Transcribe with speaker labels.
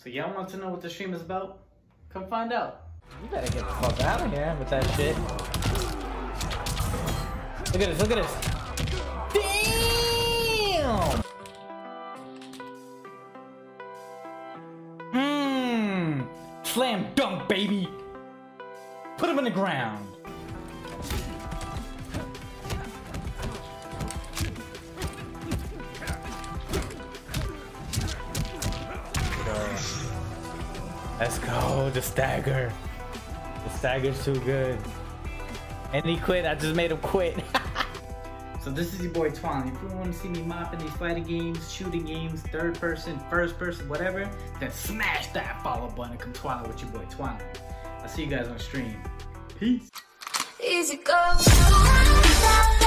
Speaker 1: So y'all want to know what the stream is about? Come find out.
Speaker 2: You better get the fuck out of here with that shit. Look at this, look at this. Damn! Slam dunk, baby! Put him in the ground. Let's go, the stagger. The stagger's too good. And he quit, I just made him quit.
Speaker 1: So this is your boy TwYLNn. If you want to see me mopping these fighting games, shooting games, third person, first person, whatever, then smash that follow button and come TwYLNn with your boy TwYLNn. I'll see you guys on stream. Peace.
Speaker 3: Easy go.